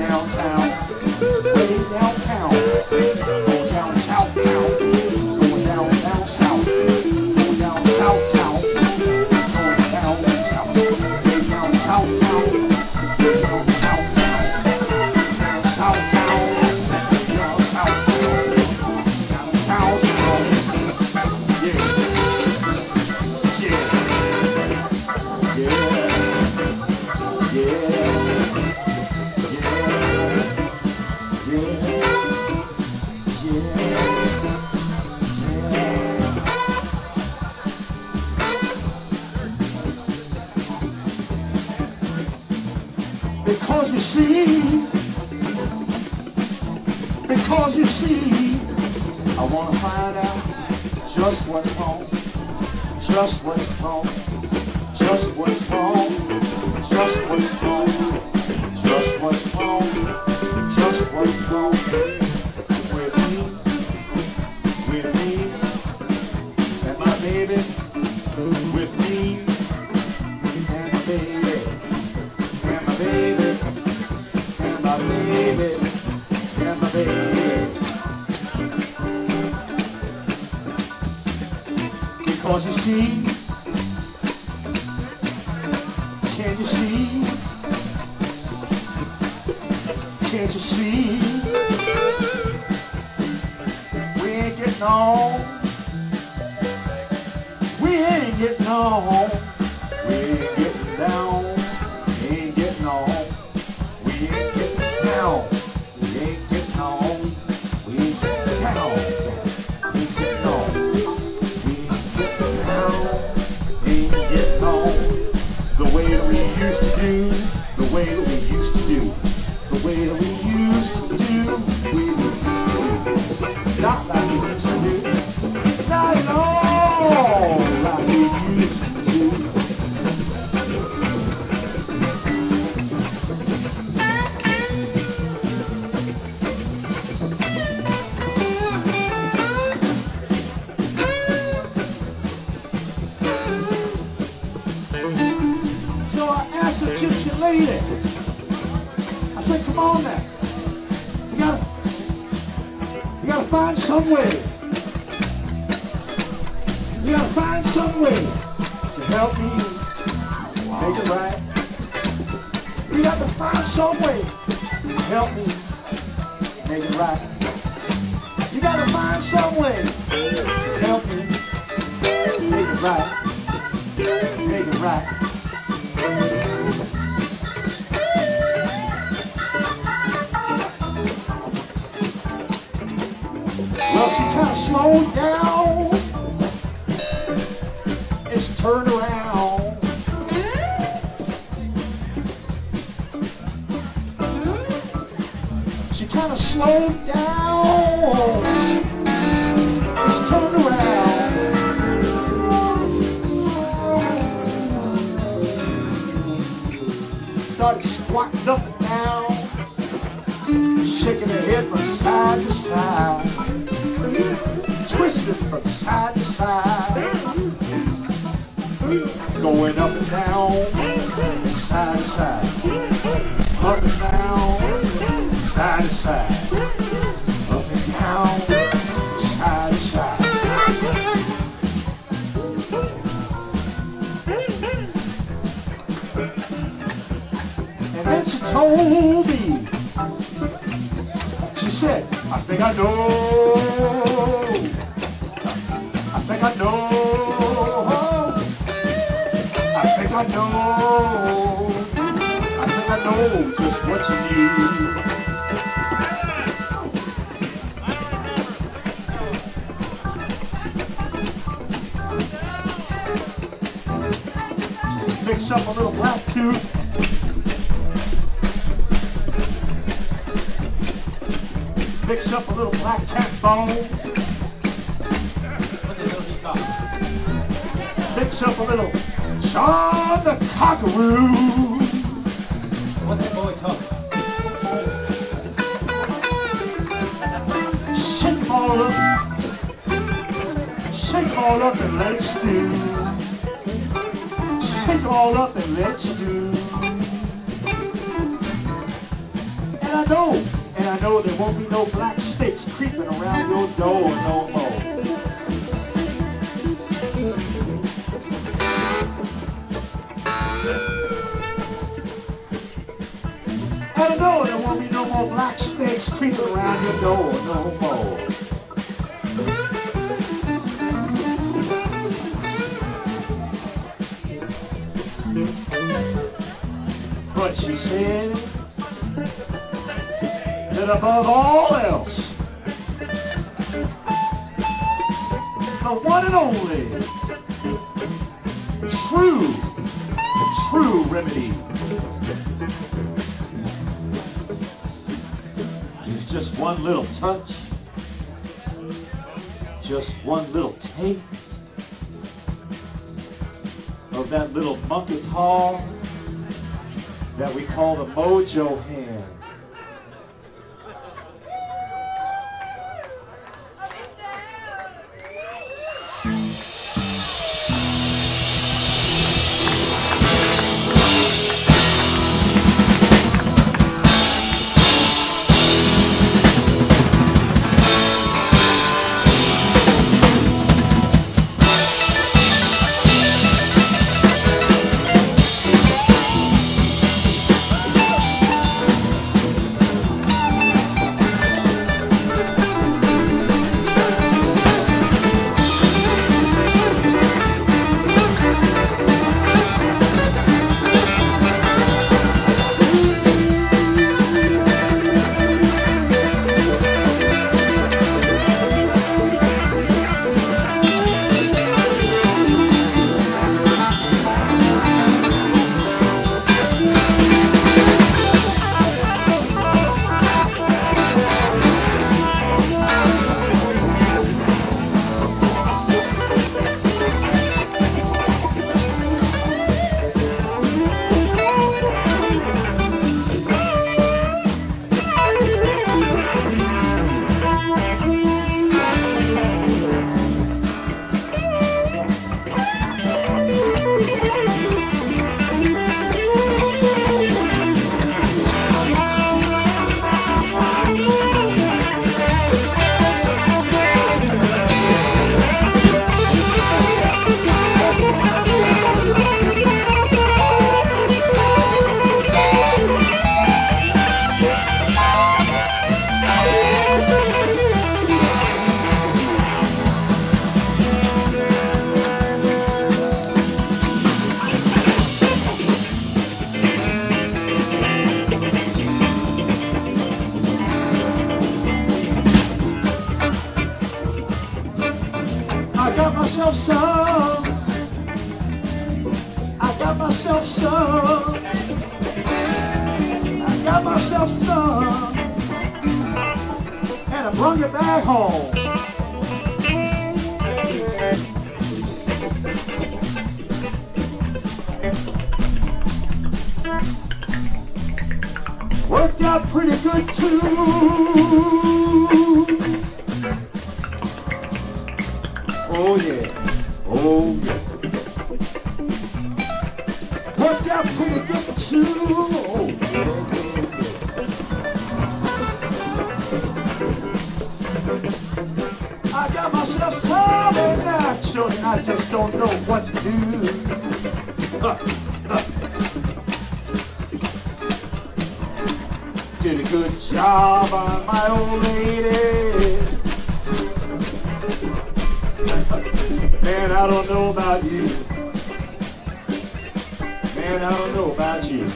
downtown, way downtown, going down south town, going down south, going down south town, going down south, way down south town, down south town, down south town, down south town, down south town, yeah, yeah, yeah, Because you see, I want to find out just what's wrong, just what's wrong, just what's wrong, just what's wrong, just what's wrong, just what's wrong with me, and my baby, with me, and my baby, and my baby, and my baby, and my baby. Because you see, can you see, can't you see, we ain't getting on, we ain't getting on, we ain't getting down, we ain't getting on, we ain't getting down, we ain't getting on, we ain't getting down, we ain't getting on. The way that we used to do, the way that we used to do, the way that we used to do, we used to do, not like we used to do, not at all like we used to do. Egyptian lady, I said, come on now, you gotta find some way, you gotta find some way to help me make it right. You got to find some way to help me make it right. You got to find some way to help me make it right, make it right. Well, she kind of slowed down, it's turned around. She kind of slowed down, it's turned around. Started squatting up and down, shaking her head from side to side, twisting from side to side, going up and down, and side to side, up and down, side to side, up and down, side to side. And then she told me, she said, I think I know, I think I know, I think I know, I think I know just what you need. Mix up a little black tooth, mix up a little black cat bone, what the hell is he talking? Mix up a little John the Cockaroo. What that boy talking about? Shake them all up, shake them all up and let it stew. Shake them all up and let it stew. And I know there won't be no black snakes creeping around your door no more. And I know there won't be no more black snakes creeping around your door no more. But she said that above all else, the one and only true remedy is just one little touch, just one little taste of that little monkey paw that we call the mojo hand. I got myself some, and I brung it back home. Worked out pretty good too. Oh yeah, oh yeah. Worked out pretty good too. Oh yeah, I got myself some and now, children, I just don't know what to do. Did a good job on my old lady. Man, I don't know about you. Man, I don't know about you.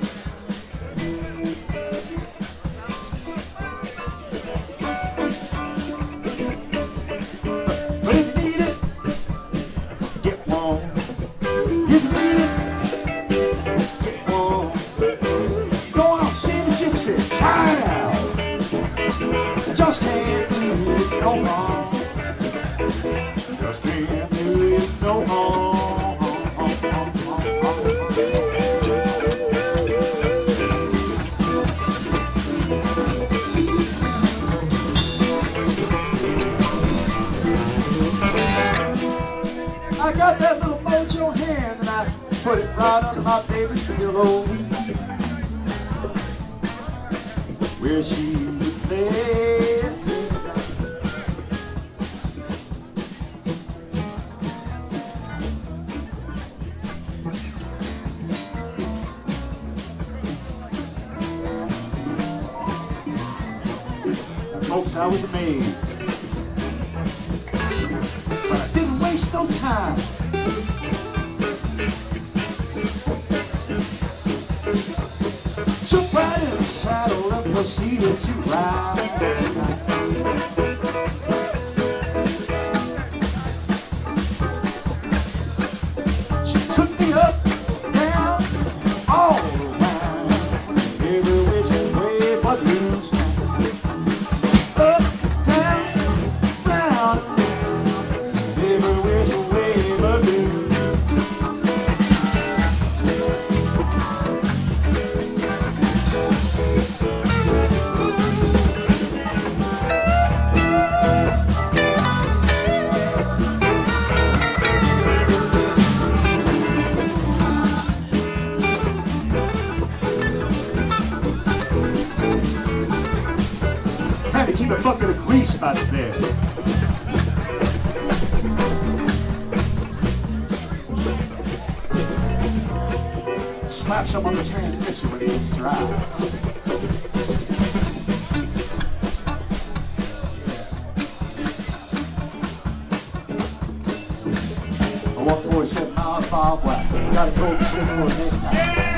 But if you need it, get one. If you need it, get one. Go out, see the gypsy, try it out. I just can't do it no more. Just can't do it no more. I got that little mojo hand and I put it right under my baby's pillow. where she would lay. Folks, I was amazed, but I didn't waste no time. Jumped right in the saddle and proceeded to ride. She took me up, down, all around, every which way but loose. Up, down, round, every which way but loose. Had to keep a bucket of grease out of there. Slap some on the transmission when it gets dry. I walked 47 miles barbed wire. Got a cold slip for a necktie.